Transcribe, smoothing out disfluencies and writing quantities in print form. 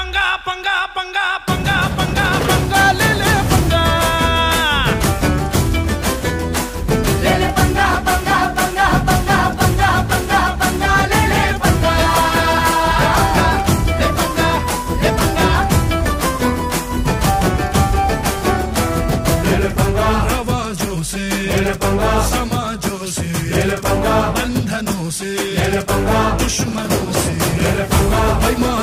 पंगा पंगा पंगा पंगा पंगा पंगा ले ले पंगा ले ले पंगा पंगा पंगा पंगा पंगा पंगा पंगा ले ले पंगा ले पंगा ले पंगा ले ले पंगा आवाजों से ले ले पंगा समाजों से ले ले पंगा बंधनों से ले ले पंगा दुश्मनों से ले ले पंगा बेईमान